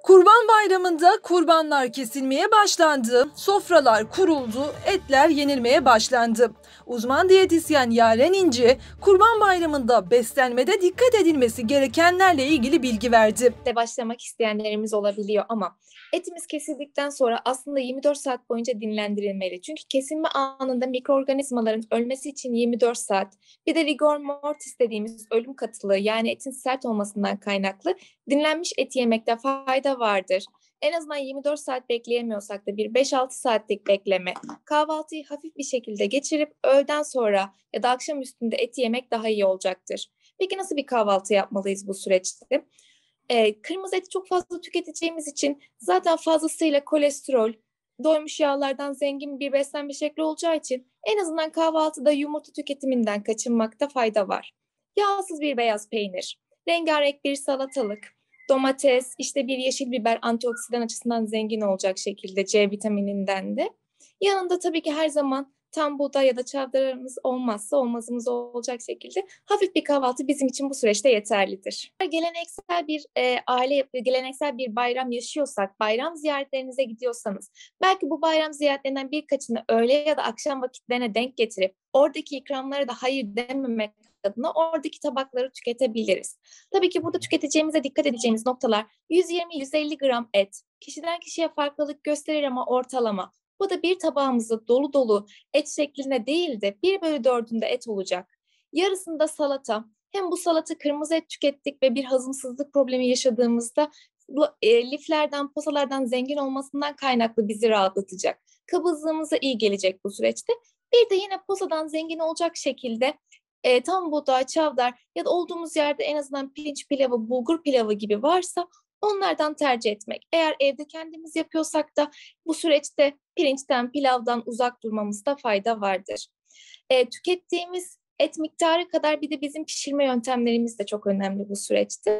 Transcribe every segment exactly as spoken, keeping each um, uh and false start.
Kurban Bayramı'nda kurbanlar kesilmeye başlandı, sofralar kuruldu, etler yenilmeye başlandı. Uzman diyetisyen Yaren İnce, Kurban Bayramı'nda beslenmede dikkat edilmesi gerekenlerle ilgili bilgi verdi. De başlamak isteyenlerimiz olabiliyor ama etimiz kesildikten sonra aslında yirmi dört saat boyunca dinlendirilmeli. Çünkü kesilme anında mikroorganizmaların ölmesi için yirmi dört saat, bir de rigor mortis dediğimiz ölüm katılığı, yani etin sert olmasından kaynaklı dinlenmiş et yemekte fayda vardır. En azından yirmi dört saat bekleyemiyorsak da bir beş altı saatlik bekleme, kahvaltıyı hafif bir şekilde geçirip öğleden sonra ya da akşam üstünde et yemek daha iyi olacaktır. Peki nasıl bir kahvaltı yapmalıyız bu süreçte? Ee, kırmızı eti çok fazla tüketeceğimiz için zaten fazlasıyla kolesterol, doymuş yağlardan zengin bir beslenme şekli olacağı için en azından kahvaltıda yumurta tüketiminden kaçınmakta fayda var. Yağsız bir beyaz peynir, rengarenk bir salatalık, domates, işte bir yeşil biber antioksidan açısından zengin olacak şekilde C vitamininden de. Yanında tabii ki her zaman tam buğday ya da çavdarımız olmazsa olmazımız olacak şekilde hafif bir kahvaltı bizim için bu süreçte yeterlidir. Geleneksel bir e, aile, geleneksel bir bayram yaşıyorsak, bayram ziyaretlerinize gidiyorsanız, belki bu bayram ziyaretlerinden birkaçını öğle ya da akşam vakitlerine denk getirip oradaki ikramlara da hayır dememek adına oradaki tabakları tüketebiliriz. Tabii ki burada tüketeceğimize dikkat edeceğimiz noktalar yüz yirmi yüz elli gram et. Kişiden kişiye farklılık gösterir ama ortalama. Bu da bir tabağımızda dolu dolu et şeklinde değil de bir bölü dördünde et olacak. Yarısında salata. Hem bu salata kırmızı et tükettik ve bir hazımsızlık problemi yaşadığımızda bu e, liflerden, posalardan zengin olmasından kaynaklı bizi rahatlatacak. Kabızlığımıza iyi gelecek bu süreçte. Bir de yine posadan zengin olacak şekilde e, tam buğday, çavdar ya da olduğumuz yerde en azından pirinç pilavı, bulgur pilavı gibi varsa onlardan tercih etmek. Eğer evde kendimiz yapıyorsak da bu süreçte pirinçten, pilavdan uzak durmamızda fayda vardır. E, tükettiğimiz et miktarı kadar bir de bizim pişirme yöntemlerimiz de çok önemli bu süreçte.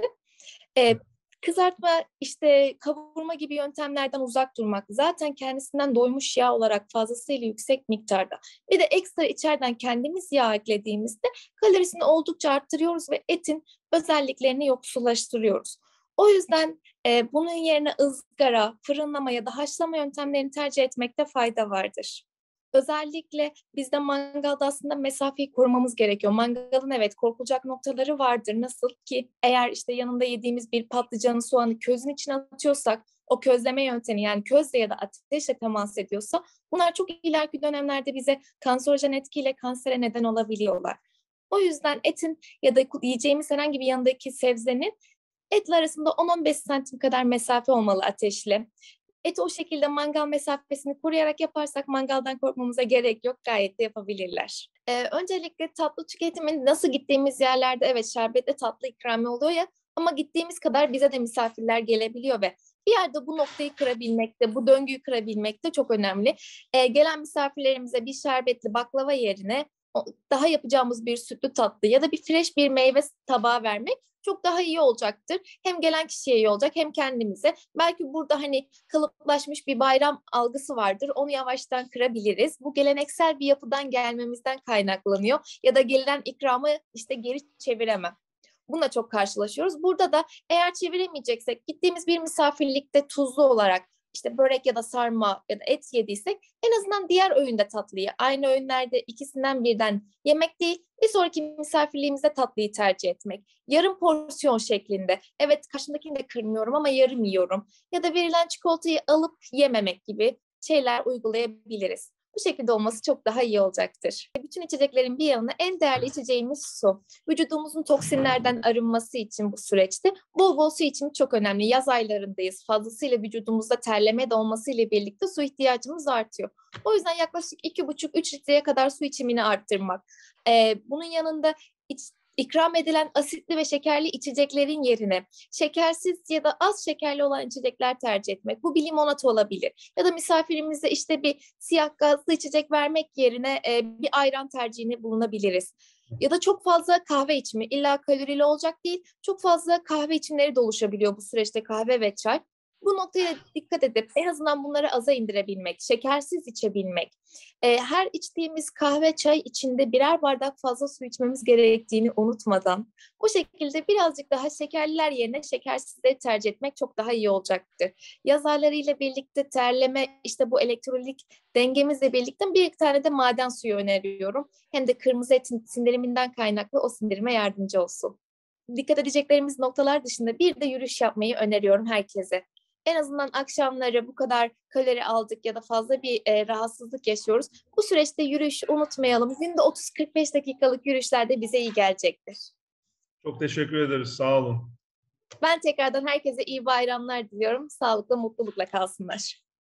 E, kızartma, işte kavurma gibi yöntemlerden uzak durmak. Zaten kendisinden doymuş yağ olarak fazlasıyla yüksek miktarda. Bir de ekstra içeriden kendimiz yağ eklediğimizde kalorisini oldukça arttırıyoruz ve etin özelliklerini yoksullaştırıyoruz. O yüzden e, bunun yerine ızgara, fırınlama ya da haşlama yöntemlerini tercih etmekte fayda vardır. Özellikle bizde mangalda aslında mesafeyi korumamız gerekiyor. Mangalın evet korkulacak noktaları vardır. Nasıl ki eğer işte yanında yediğimiz bir patlıcanı, soğanı közün içine atıyorsak o közleme yöntemi, yani közle ya da ateşle temas ediyorsa bunlar çok ileriki dönemlerde bize kanserojen etkiyle kansere neden olabiliyorlar. O yüzden etin ya da yiyeceğimiz herhangi bir yanındaki sebzenin etle arasında on on beş santim kadar mesafe olmalı ateşle. Eti o şekilde mangal mesafesini koruyarak yaparsak mangaldan korkmamıza gerek yok. Gayet de yapabilirler. Ee, öncelikle tatlı tüketimin nasıl gittiğimiz yerlerde evet şerbetli tatlı ikramı oluyor ya, ama gittiğimiz kadar bize de misafirler gelebiliyor ve bir yerde bu noktayı kırabilmek de, bu döngüyü kırabilmek de çok önemli. Ee, gelen misafirlerimize bir şerbetli baklava yerine daha yapacağımız bir sütlü tatlı ya da bir fresh bir meyve tabağı vermek çok daha iyi olacaktır. Hem gelen kişiye iyi olacak hem kendimize. Belki burada hani kalıplaşmış bir bayram algısı vardır. Onu yavaştan kırabiliriz. Bu geleneksel bir yapıdan gelmemizden kaynaklanıyor. Ya da gelen ikramı işte geri çeviremem. Bununla çok karşılaşıyoruz. Burada da eğer çeviremeyeceksek, gittiğimiz bir misafirlikte tuzlu olarak işte börek ya da sarma ya da et yediysek en azından diğer öğünde tatlıyı, aynı öğünlerde ikisinden birden yemek değil, bir sonraki misafirliğimizde tatlıyı tercih etmek. Yarım porsiyon şeklinde. Evet, karşımdakini de kırmıyorum ama yarım yiyorum. Ya da verilen çikolatayı alıp yememek gibi şeyler uygulayabiliriz. Bu şekilde olması çok daha iyi olacaktır. Bütün içeceklerin bir yanına en değerli içeceğimiz su. Vücudumuzun toksinlerden arınması için bu süreçte bol bol su içimi çok önemli. Yaz aylarındayız. Fazlasıyla vücudumuzda terleme de olmasıyla birlikte su ihtiyacımız artıyor. O yüzden yaklaşık iki buçuk üç litreye kadar su içimini arttırmak. Ee, bunun yanında iç, ikram edilen asitli ve şekerli içeceklerin yerine şekersiz ya da az şekerli olan içecekler tercih etmek. Bu bir limonata olabilir. Ya da misafirimize işte bir siyah gazlı içecek vermek yerine e, bir ayran tercihini bulunabiliriz. Ya da çok fazla kahve içimi, illa kalorili olacak değil, çok fazla kahve içimleri de oluşabiliyor bu süreçte, kahve ve çay. Bu noktaya dikkat edip en azından bunları aza indirebilmek, şekersiz içebilmek, e, her içtiğimiz kahve, çay içinde birer bardak fazla su içmemiz gerektiğini unutmadan, bu şekilde birazcık daha şekerliler yerine şekersizleri tercih etmek çok daha iyi olacaktır. Yaz aylarıyla birlikte terleme, işte bu elektrolit dengemizle birlikte bir iki tane de maden suyu öneriyorum. Hem de kırmızı etin sindiriminden kaynaklı o sindirime yardımcı olsun. Dikkat edeceklerimiz noktalar dışında bir de yürüyüş yapmayı öneriyorum herkese. En azından akşamları bu kadar kalori aldık ya da fazla bir e, rahatsızlık yaşıyoruz. Bu süreçte yürüyüşü unutmayalım. Günde otuz kırk beş dakikalık yürüyüşler de bize iyi gelecektir. Çok teşekkür ederiz. Sağ olun. Ben tekrardan herkese iyi bayramlar diliyorum. Sağlıkla, mutlulukla kalsınlar.